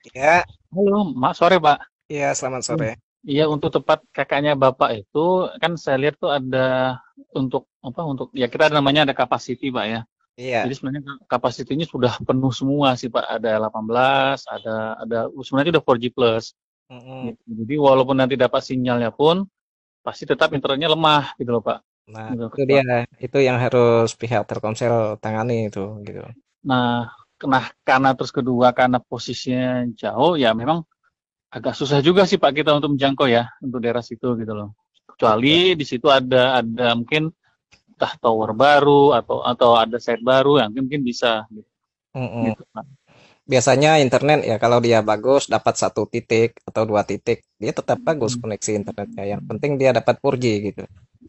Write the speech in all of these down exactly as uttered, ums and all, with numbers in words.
Ya, Halo, Mak, sore Pak. iya selamat Hmm. sore. Iya, untuk tempat kakaknya Bapak itu kan saya lihat tuh ada untuk apa? Untuk ya kita ada namanya ada capacity Pak ya. Iya, Jadi sebenarnya kapasitinya sudah penuh semua sih Pak. Ada delapan belas, ada ada sebenarnya udah empat G plus. mm-mm. Gitu. Jadi walaupun nanti dapat sinyalnya pun pasti tetap internetnya lemah gitu loh Pak. Nah, Gitu. itu dia, itu yang harus pihak Telkomsel tangani itu, gitu. Nah, nah karena terus kedua karena posisinya jauh ya memang agak susah juga sih Pak kita untuk menjangkau ya untuk daerah situ gitu loh. Betul. Kecuali di situ ada ada mungkin entah tower baru atau atau ada site baru yang mungkin bisa gitu, Mm-mm. gitu Pak. Biasanya internet ya kalau dia bagus dapat satu titik atau dua titik, dia tetap bagus Hmm. koneksi internetnya. Yang penting dia dapat empat G gitu.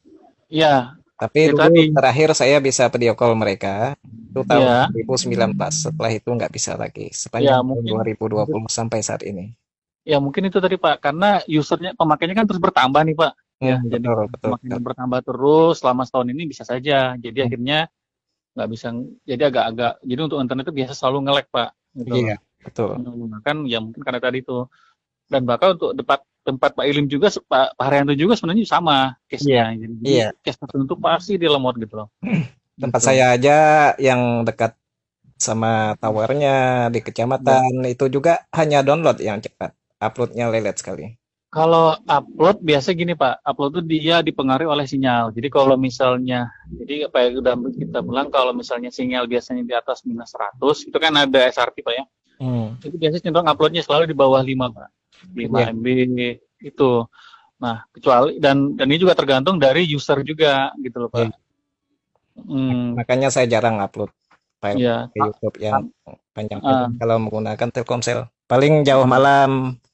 Ya, Tapi ya dulu tadi. terakhir saya bisa video call mereka itu tahun Ya, dua ribu sembilan belas. Setelah itu nggak bisa lagi ya sepanjang tahun mungkin dua ribu dua puluh sampai saat ini. ya mungkin itu tadi Pak karena usernya pemakainya kan terus bertambah nih Pak. Ya, Hmm, jadi betul, betul, betul. pemakainya bertambah terus selama setahun ini bisa saja. Jadi Hmm, akhirnya nggak bisa jadi agak-agak jadi untuk internet itu biasa selalu nge-lag Pak gitu loh. iya, betul. Menggunakan ya mungkin karena tadi itu. Dan bahkan untuk tempat tempat Pak Ilim juga, Pak, Pak Haryanto juga sebenarnya sama Iya, case-nya. Jadi, jadi iya. case tertentu pasti dia lemot gitu loh. Tempat Gitu. saya aja yang dekat sama towernya di Ya. kecamatan itu juga hanya download yang cepat. Uploadnya lelet sekali. Kalau upload biasa gini Pak, upload itu dia dipengaruhi oleh sinyal. Jadi kalau misalnya, jadi apa yang udah kita bilang kalau misalnya sinyal biasanya di atas minus seratus, itu kan ada S R T Pak ya. Hmm, Itu biasanya cenderung uploadnya selalu di bawah lima Pak. iya, lima M B itu. Nah, kecuali dan dan ini juga tergantung dari user juga gitu loh iya. Pak. Hmm, Makanya saya jarang upload file ya, ke YouTube yang panjang-panjang uh, kalau menggunakan Telkomsel. Paling jauh uh, malam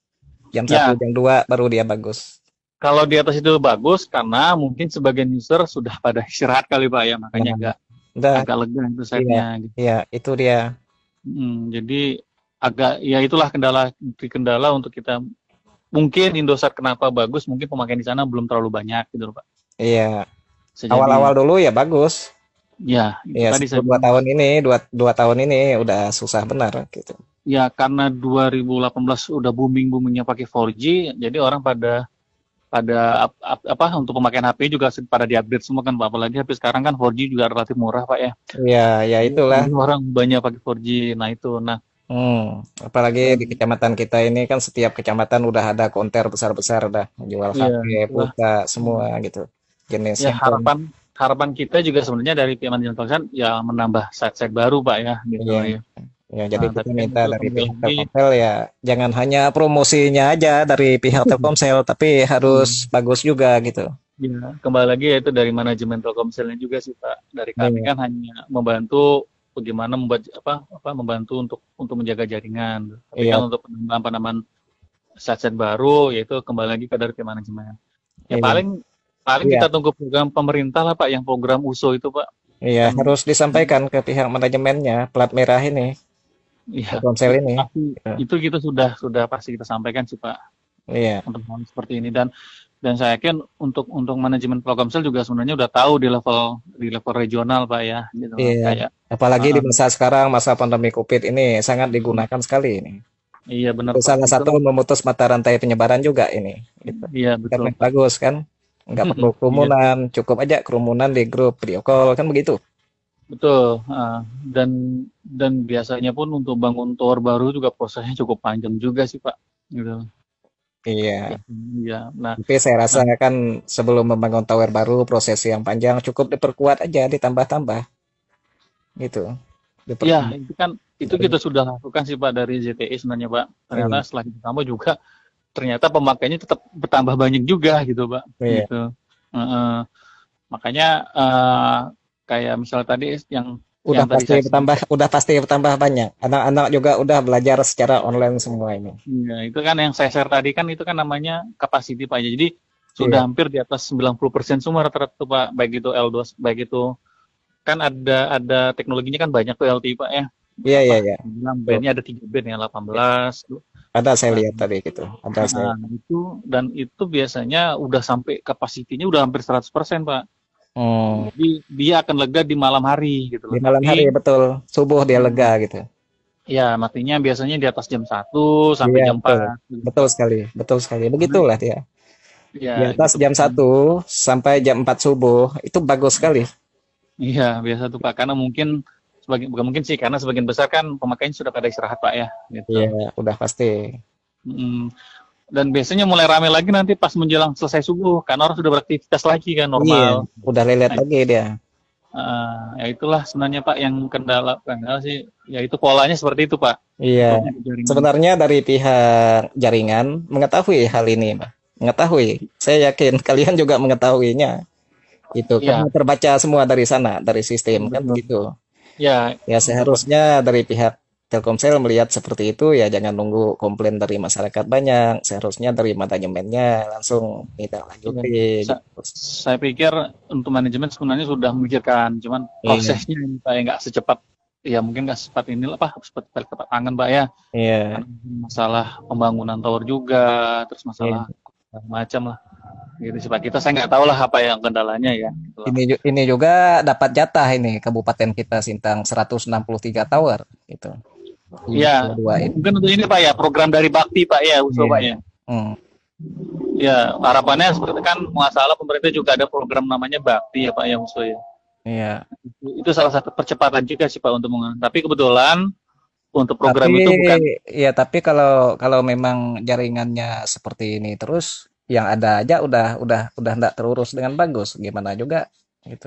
jam satu ya, jam dua baru dia bagus. kalau di atas itu bagus karena mungkin sebagian user sudah pada istirahat kali Pak ya, makanya Nah, agak udah, agak lega itu iya, site-nya gitu. iya, itu dia. Hmm, jadi agak ya itulah kendala kendala untuk kita mungkin Indosat kenapa bagus, mungkin pemakaian di sana belum terlalu banyak gitu loh Pak. Iya, Bisa awal-awal jadi. dulu ya bagus. Ya, itu Iya, tadi satu saya dua bilang tahun Pak. ini, dua, dua tahun ini udah susah benar gitu. Ya karena dua ribu delapan belas udah booming-boomingnya pakai empat G, jadi orang pada pada ap- ap- apa untuk pemakaian H P juga pada diupgrade semua kan Pak. Apalagi H P sekarang kan empat G juga relatif murah Pak ya. Iya, ya itulah. Jadi orang banyak pakai empat G. Nah itu. Nah, Hmm, apalagi di dan kecamatan kita ini kan setiap kecamatan udah ada konter besar-besar dah, jual iya H P, itulah. pulsa, semua gitu. Ya Jenisnya pun. harapan harapan kita juga sebenarnya dari pihak manajemen Telkomsel ya menambah site-site baru Pak ya gitu Iya. ya. Ya, jadi Nah, kita tapi kan minta itu dari kembali pihak lagi. Telkomsel ya jangan hanya promosinya aja dari pihak Telkomsel, tapi harus Hmm, bagus juga gitu. ya, kembali lagi ya itu dari manajemen Telkomselnya juga sih Pak. Dari kami Iya, kan hanya membantu bagaimana membuat apa apa membantu untuk untuk menjaga jaringan. Tapi kan iya, untuk penambahan-penambahan set-set baru yaitu kembali lagi ke dari manajemen. Ya iya, paling paling iya, kita tunggu program pemerintah lah Pak yang program U S O itu Pak. iya, Kan harus disampaikan ke pihak manajemennya plat merah ini, ya Telkomsel itu ini. pasti Gitu. itu kita sudah sudah pasti kita sampaikan sih Pak Iya, untuk hal seperti ini dan dan saya yakin untuk untuk manajemen Telkomsel juga sebenarnya udah tahu di level di level regional Pak ya gitu loh. iya. Kayak Apalagi di uh, masa sekarang, masa pandemi COVID ini sangat digunakan sekali ini. iya benar Itu Pak. salah Itu satu memutus mata rantai penyebaran juga ini. Gitu. iya betul Internet Pak. bagus kan? Nggak perlu Iya, kerumunan, cukup aja kerumunan di grup video call kan begitu. betul. Uh, dan dan biasanya pun untuk bangun tower baru juga prosesnya cukup panjang juga sih Pak. Gitu. Iya. Iya. Nah, Tapi saya rasa nah, kan sebelum membangun tower baru proses yang panjang cukup diperkuat aja, ditambah-tambah gitu. ya Diperkuat itu kan itu dari kita sudah lakukan sih Pak dari Z T E sebenarnya Pak. Ternyata iya, setelah ditambah juga ternyata pemakainya tetap bertambah banyak juga gitu Pak. iya. Gitu. Uh, uh, makanya uh, kayak misalnya tadi yang Udah yang tadi pasti saya bertambah, udah pasti bertambah banyak. Anak-anak juga udah belajar secara online semua ini. iya, itu kan yang saya share tadi kan itu kan namanya capacity Pak. Jadi sudah Iya, hampir di atas sembilan puluh persen semua rata-rata tuh, Pak. Baik itu L dua, baik itu kan ada ada teknologinya kan banyak tuh L T E Pak ya. iya, Apa? iya, iya. Bilang Tuh, bandnya ada tiga band ya delapan belas. ada saya Nah, lihat tadi gitu. Ada saya. nah, itu dan itu biasanya udah sampai kapasitinya udah hampir seratus persen Pak. Hmm, Jadi dia akan lega di malam hari gitu di loh. malam hari Tapi betul. Subuh dia lega gitu. Ya, matinya biasanya di atas jam satu sampai Iya, jam betul. empat. Betul sekali, betul sekali. Begitulah dia. Ya, Di atas gitu. jam satu sampai jam empat subuh, itu bagus sekali. Iya, biasa tuh Pak. Karena mungkin sebagian bukan mungkin sih, karena sebagian besar kan pemakainya sudah pada istirahat Pak ya, gitu. Iya, udah pasti. Mm. Dan biasanya mulai rame lagi nanti pas menjelang selesai subuh, karena orang sudah beraktivitas lagi kan Iya, normal. udah lelet Nah, lagi dia. eh, ya itulah sebenarnya Pak yang kendala, kendala sih, ya itu polanya seperti itu Pak Iya. untuk jaringan. Sebenarnya dari pihak jaringan mengetahui hal ini, Pak. Mengetahui. Saya yakin kalian juga mengetahuinya. Itu kan Iya, terbaca semua dari sana, dari sistem kan betul. begitu. Ya, Ya itu Pak. seharusnya dari pihak Telkomsel melihat seperti itu ya jangan nunggu komplain dari masyarakat banyak. Seharusnya dari manajemennya langsung tidak Iya. lanjuti Sa- gitu. saya pikir untuk manajemen sebenarnya sudah memikirkan, cuman Iya, prosesnya ini Pak yang nggak secepat, ya mungkin nggak secepat inilah Pak, secepat cepat tangan Pak ya. iya, Karena masalah pembangunan tower juga, terus iya. masalah macam lah. Gitu sih Pak. Kita saya nggak tahu lah apa yang kendalanya ya. Gitu lah. Ini ju- ini juga dapat jatah ini kabupaten kita Sintang seratus enam puluh tiga tower gitu. Di Iya, pulau dua ini. mungkin untuk ini Pak ya, program dari Bakti Pak ya, usul Pak Iya. ya. Hmm. Ya, harapannya seperti kan masalah pemerintah juga ada program namanya Bakti ya Pak yang usul ya. Iya. Itu, itu salah satu percepatan juga sih Pak untuk meng- tapi kebetulan untuk program Tapi itu bukan. ya tapi kalau kalau memang jaringannya seperti ini terus yang ada aja udah udah udah enggak terurus dengan bagus gimana juga gitu.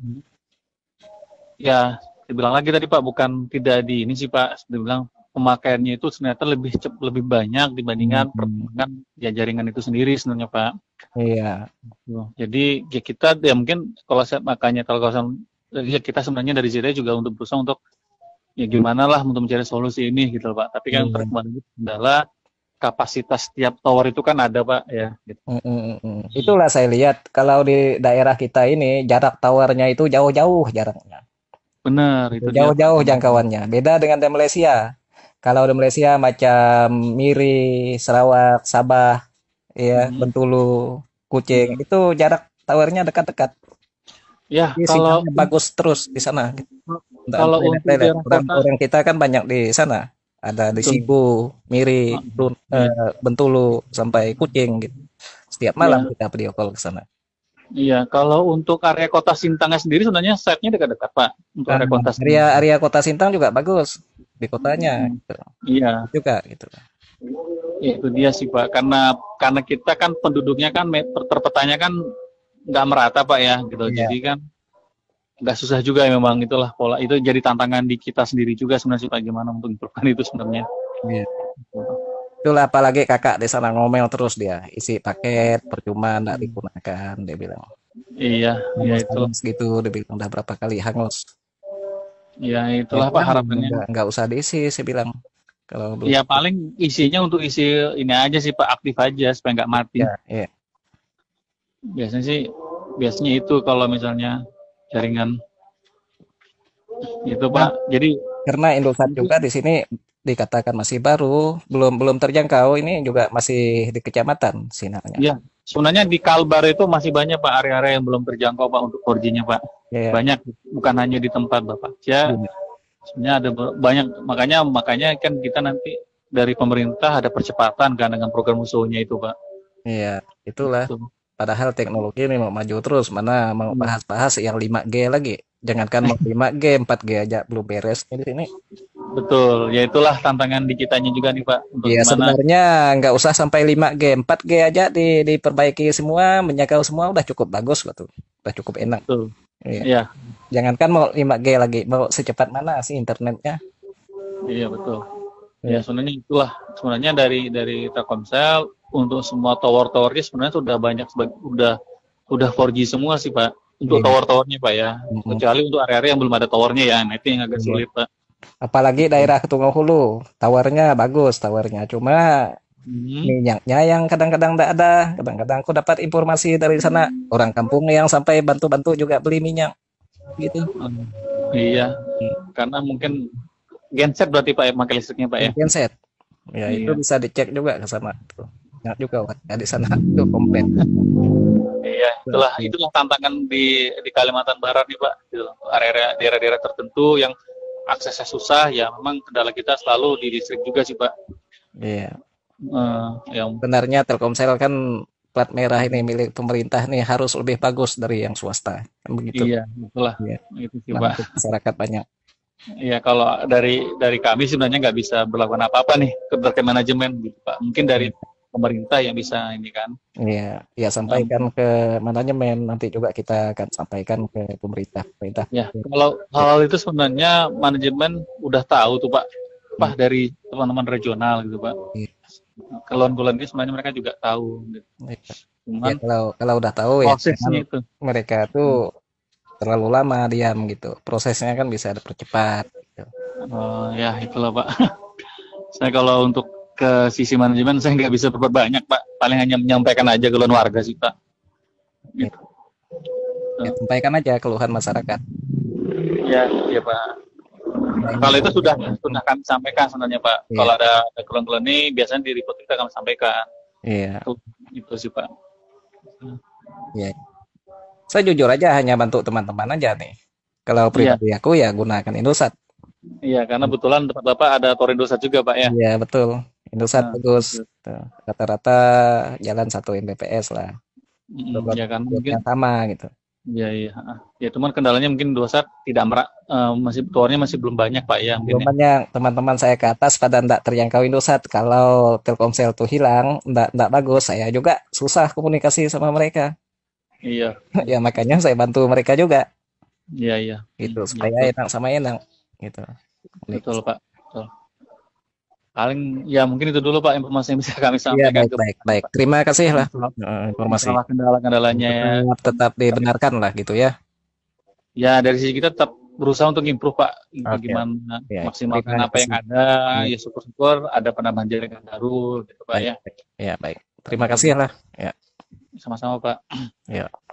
Ya, dibilang lagi tadi Pak, bukan tidak di ini sih Pak, dibilang pemakaiannya itu ternyata lebih cep, lebih banyak dibandingkan Hmm, perkembangan ya jaringan itu sendiri sebenarnya Pak. iya, Tuh. Jadi ya kita ya mungkin kalau saya makanya kalau saya ya kita sebenarnya dari sini juga untuk berusaha untuk ya gimana lah untuk mencari solusi ini gitu loh Pak. Tapi kan iya. terkembali kendala kapasitas tiap tower itu kan ada Pak ya. Gitu. Mm, mm, mm, mm. Itulah saya lihat kalau di daerah kita ini jarak towernya itu jauh-jauh jaraknya. Benar itu dia Pak. Jauh-jauh jangkauannya. Beda dengan di Malaysia. Kalau di Malaysia macam Miri, Sarawak, Sabah, ya, Mhm. Bengkulu, Kucing, Mhm. itu jarak towernya dekat-dekat. Ya Jadi kalau sinyalnya bagus terus di sana. Nggak kalau untuk lelet-lelet. daerah Orang, kota orang kita kan banyak di sana. Ada di betul. Sibu, Miri, Heeh. Run- Iya. eh, Bentulu, sampai Kucing gitu. Setiap malam Iya. kita video call ke sana. Iya, kalau untuk area kota Sintangnya sendiri sebenarnya site-nya dekat-dekat, Pak. Untuk Nah, area kota area sendiri. area Kota Sintang juga bagus di kotanya Hmm, gitu. iya, Juga gitu. itu dia sih, Pak. Karena karena kita kan penduduknya kan me- ter- terpetanya kan nggak merata, Pak ya, gitu. Iya, Jadi kan nggak susah juga ya memang itulah pola. Itu jadi tantangan di kita sendiri juga sebenarnya sih, Pak, gimana untuk improve itu sebenarnya. iya. Itulah apalagi kakak di sana ngomel terus dia, isi paket percuma nggak digunakan dia bilang. Iya, iya Hangus itu. hangus gitu dia bilang udah berapa kali hangus. Iya, Ya itulah Pak udah harapannya. nggak nggak usah diisi saya bilang kalau belum. Ya paling isinya untuk isi ini aja sih, Pak, aktif aja supaya nggak mati. Ya, iya. Biasanya sih biasanya itu kalau misalnya jaringan itu Nah, Pak. Jadi karena Indosat juga di sini dikatakan masih baru, belum belum terjangkau ini juga masih di kecamatan sinyalnya. ya sebenarnya di Kalbar itu masih banyak Pak area-area yang belum terjangkau Pak untuk empat G-nya Pak. Ya, ya. Banyak, bukan hanya di tempat Bapak. Ya Iya. sebenarnya ada be- banyak, makanya makanya kan kita nanti dari pemerintah ada percepatan kan dengan program usulnya itu Pak. Iya, itulah. Gitu. Padahal teknologi ini mau maju terus, mana mau Iya, bahas-bahas yang lima G lagi. Jangankan mau lima G, empat G aja belum beres di sini. betul. Ya itulah tantangan di kitanya juga nih Pak untuk Iya, gimana. sebenarnya nggak usah sampai lima G, empat G aja di, diperbaiki semua, menjangkau semua udah cukup bagus gitu. Udah cukup enak. Betul. Iya. Iya, Jangankan mau lima G lagi, mau secepat mana sih internetnya? iya betul. Ya Iya. sebenarnya itulah sebenarnya dari dari Telkomsel untuk semua tower-towernya sebenarnya sudah banyak sebag- udah udah empat G semua sih Pak untuk Iya. tower-towernya Pak ya, Mm-mm. kecuali untuk area-area yang belum ada towernya ya, nah itu yang agak Iya. sulit Pak. Apalagi daerah Ketunggau Hulu, towernya bagus, towernya. Cuma Hmm. minyaknya yang kadang-kadang tidak ada. Kadang-kadang aku dapat informasi dari sana, orang kampung yang sampai bantu-bantu juga beli minyak, gitu. Hmm. Iya, Hmm. karena mungkin genset berarti Pak ya pakai listriknya Pak ya. Genset. Ya itu Iya, bisa dicek juga ke sana. Tuh. Banyak juga warga di sana itu komplain. iya itulah itulah tantangan di di Kalimantan Barat nih Pak, gitu. Area-area daerah-daerah tertentu yang aksesnya susah, ya memang kendala kita selalu di listrik juga sih Pak. Iya. Eh, yang Sebenarnya Telkomsel kan plat merah ini milik pemerintah nih harus lebih bagus dari yang swasta. Kan begitu. iya, itulah Iya. gitu sih Nah, Pak. untuk masyarakat banyak. Iya, kalau dari dari kami sebenarnya nggak bisa berlakukan apa-apa nih ke terkait manajemen gitu Pak. Mungkin dari pemerintah yang bisa ini kan. Iya, ya Um, sampaikan ke manajemen nanti juga kita akan sampaikan ke pemerintah. Pemerintah. ya, kalau hal itu sebenarnya manajemen udah tahu tuh Pak, Pak dari teman-teman regional gitu Pak. Iya. Keluhan-keluhan ini sebenarnya mereka juga tahu. Gitu. Iya. Ya Cuman kalau kalau udah tahu ya jangan prosesnya itu, mereka tuh terlalu lama diam gitu. Prosesnya kan bisa dipercepat gitu. oh, ya itulah Pak. Saya kalau untuk ke sisi manajemen saya nggak bisa berbuat banyak Pak. Paling hanya menyampaikan aja keluhan warga sih Pak. Ya, Gitu. ya, sampaikan aja keluhan masyarakat. Ya, iya Pak. Kalau itu sudah sudah kami sampaikan sebenarnya Pak. Iya, Kalau ada, ada keluhan-keluhan ini biasanya di report kita kami sampaikan. iya, Itu, itu sih Pak. iya. Saya jujur aja hanya bantu teman-teman aja nih. Kalau Iya, pribadi aku ya gunakan Indosat. iya karena kebetulan tempat Bapak ada Torindosat juga Pak ya. Iya betul. Indosat Nah, bagus. gitu. Tuh, rata-rata jalan satu Mbps lah. Mm, Upload ya kan mungkin. uploadnya sama gitu. Iya iya. ah. Ya cuman kendalanya mungkin Indosat tidak merak, eh, masih towernya masih belum banyak Pak ya mungkin Belum ya. banyak teman-teman saya ke atas pada ndak terjangkau Indosat. Kalau Telkomsel tuh hilang, ndak ndak bagus. Saya juga susah komunikasi sama mereka. Iya. Ya makanya saya bantu mereka juga Iya iya. gitu Hmm, ya, supaya betul, enak sama enak gitu. betul Pak. Betul. Paling ya mungkin itu dulu Pak informasi yang bisa kami Iya sampaikan baik ke baik baik. Terima kasih lah masalah, eh, informasi. masalah kendala-kendalanya ya. Tetap tetap dibenarkan lah gitu ya. Ya dari sisi kita tetap berusaha untuk improve Pak. Oke. Bagaimana Ya, maksimalkan terima apa yang kasih. ada. Ya, Ya syukur-syukur ada penambahan jaringan baru gitu Pak baik, ya. baik. Ya, baik. Terima kasih lah. Ya, Sama-sama Pak. ya.